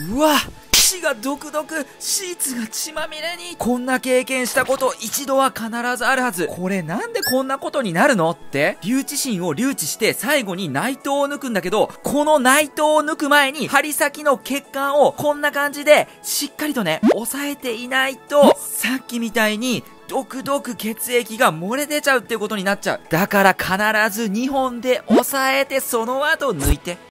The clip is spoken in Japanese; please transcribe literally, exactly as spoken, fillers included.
うわ、血がドクドク、シーツが血まみれに。こんな経験したこと一度は必ずあるはず。これなんでこんなことになるのって、留置針を留置して最後に内藤を抜くんだけど、この内藤を抜く前に針先の血管をこんな感じでしっかりとね、押さえていないと、さっきみたいにドクドク血液が漏れ出ちゃうっていうことになっちゃう。だから必ずにほんで押さえて、その後抜いて。